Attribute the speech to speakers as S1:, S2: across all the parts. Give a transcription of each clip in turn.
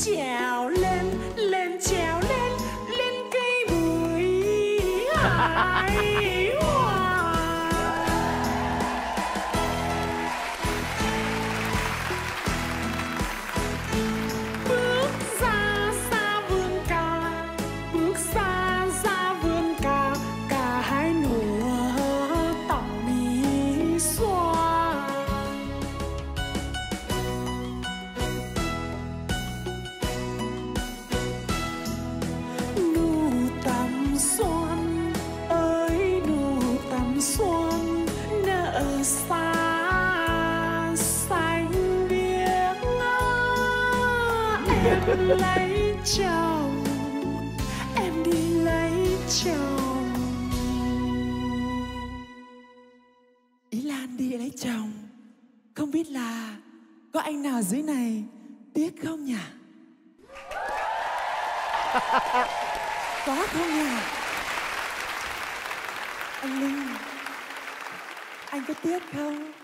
S1: trèo lên, lên trèo lên, lên cây bưởi hài hòa. Bước ra xa vườn cà, bước xa ra vườn cà, cà hái nửa tóc mi xoa. Nụ tắm xuân ơi nụ tắm xuân nở xa xanh biếc. Em lấy chồng, em đi lấy chồng. Ý Lan đi lấy chồng, không biết là có anh nào dưới này tiếc không nhỉ? Có không nhỉ? Anh Linh, anh có tiếc không?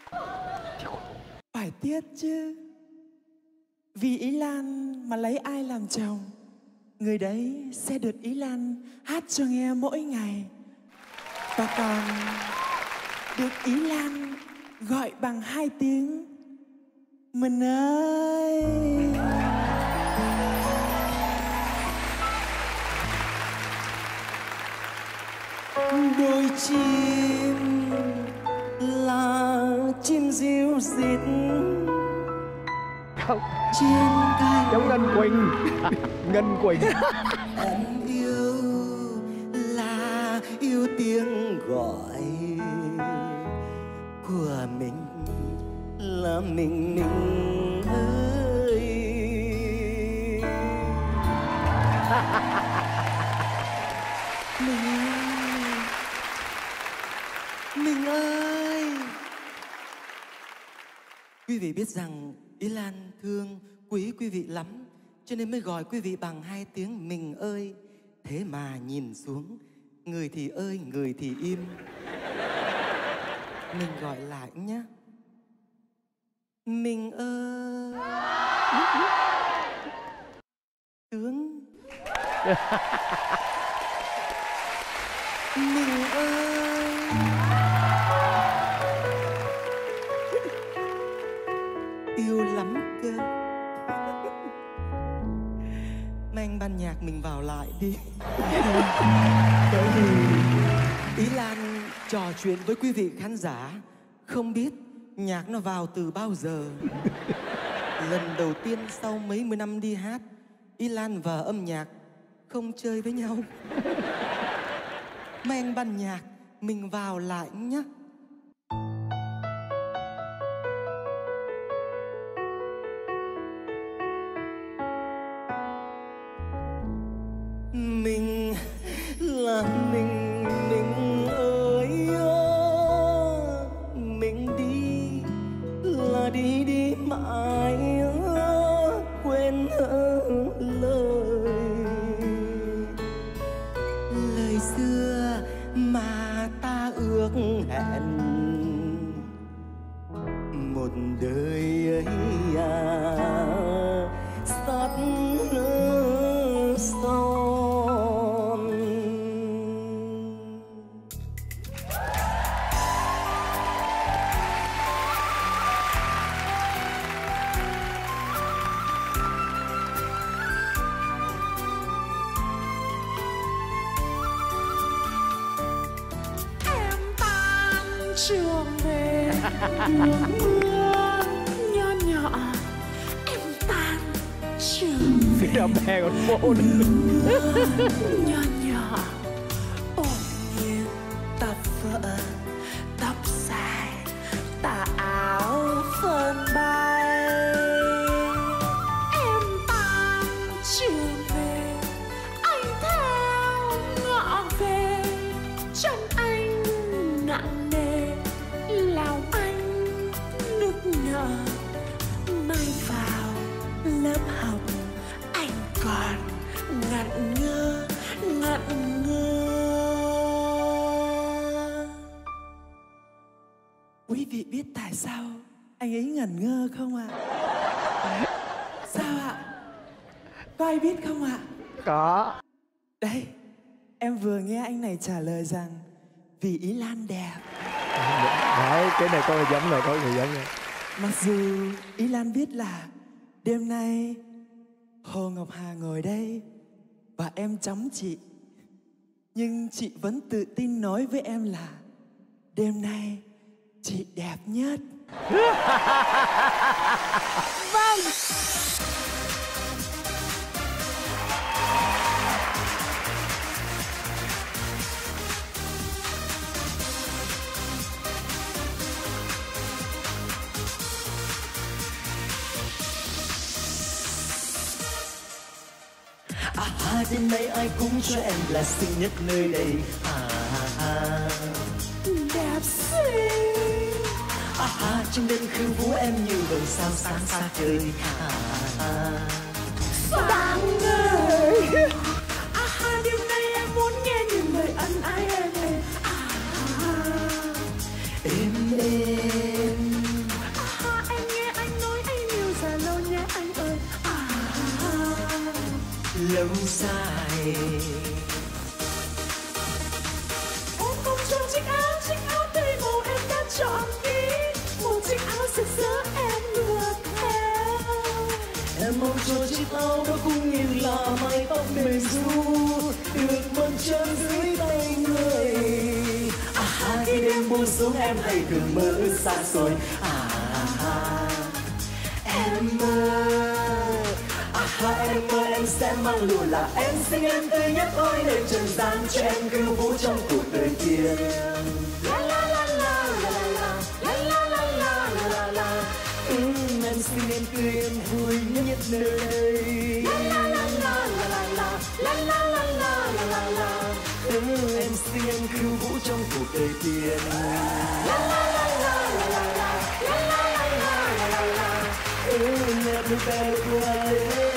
S1: Phải tiếc chứ. Vì Ý Lan mà lấy ai làm chồng, người đấy sẽ được Ý Lan hát cho nghe mỗi ngày. Và còn được Ý Lan gọi bằng 2 tiếng mình ơi. Đôi chim là chim ríu rít
S2: Không,
S1: trên cành.
S2: giống Ngân Quỳnh. Ngân Quỳnh.
S1: Em yêu là yêu tiếng gọi của mình, là mình ơi. Mình ơi. Quý vị biết rằng Ý Lan thương quý quý vị lắm, cho nên mới gọi quý vị bằng 2 tiếng mình ơi. Thế mà nhìn xuống, người thì ơi, người thì im. Mình gọi lại nhé. Mình ơi. Tướng. Mình ơi. Yêu lắm cơ. Mang ban nhạc mình vào lại đi. Bởi vì Ý Lan trò chuyện với quý vị khán giả, không biết nhạc nó vào từ bao giờ. Lần đầu tiên sau mấy mươi năm đi hát, Ý Lan và âm nhạc không chơi với nhau. Mang ban nhạc mình vào lại nhé. Mình là mình ơi ơ, mình đi là đi đi mãi ơ, quên lời xưa mà ta ước hẹn một đời ấy xót son. Trường về đường mưa nho nhỏ, em tan trường về
S2: Đầm hè còn phố
S1: nho nhỏ. Ôm như tóc vỡ, tóc dài, tà áo phơn bay. Em tan trường về, anh theo ngõ về, chân anh nặng nề, lòng anh nức nở. Mai vào lớp học anh còn ngẩn ngơ, ngẩn ngơ. Quý vị biết tại sao anh ấy ngẩn ngơ không ạ? Sao ạ? Có ai biết không ạ?
S2: Có.
S1: Đây, em vừa nghe anh này trả lời rằng vì Ý Lan đẹp.
S2: Đấy, cái này có người giống rồi, có người giống rồi.
S1: Mặc dù Ý Lan biết là đêm nay Hồ Ngọc Hà ngồi đây và em chấm chị, nhưng chị vẫn tự tin nói với em là đêm nay chị đẹp nhất.
S2: Vâng.
S1: Đêm nay ai cũng cho em là xinh nhất nơi đây. Đẹp xinh. Trong đêm khiêu vũ em như vầng sao sáng xa trời. Sáng ơi. Đêm nay em muốn nghe những lời ân ái em ơi. Êm êm. Em nghe anh nói anh yêu già lâu nhé anh ơi. Lâu dài. Em không cho chiếc áo tươi màu em đã chọn đi. Một chiếc áo sặc sỡ em ngược theo. Em mong cho chiếc áo đó cũng như là mái tóc mềm ru được mơn trơn dưới tay người. Khi đêm buông xuống em hay thường mơ ước xa xôi. Em mơ. Em mơ em sẽ mang lụa là em xinh em tươi nhất ôi để trần gian cho em khiêu vũ trong cuộc đời kia. La la la la la la la la la la la la la. Em xinh em tươi em vui nhất nơi đây. La la la la la la la la la la la la la. Em xinh em khiêu vũ trong cuộc đời kia. La la la la la la la la la la la la. Never better